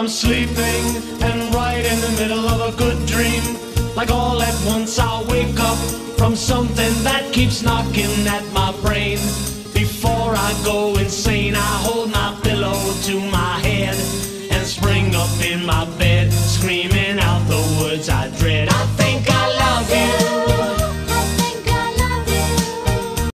I'm sleeping and right in the middle of a good dream. Like all at once I'll wake up from something that keeps knocking at my brain. Before I go insane, I hold my pillow to my head and spring up in my